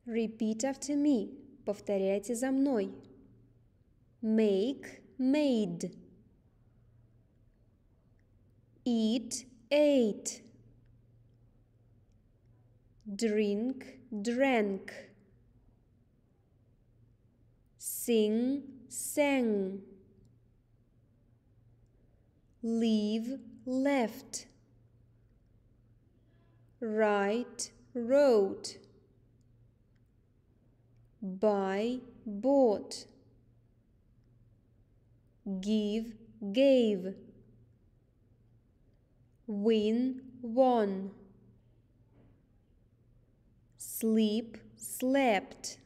Repeat after me. Повторяйте за мной. Make, made. Eat, ate. Drink, drank. Sing, sang. Leave, left. Write, wrote. Buy, bought. Give, gave. Win, won. Sleep, slept.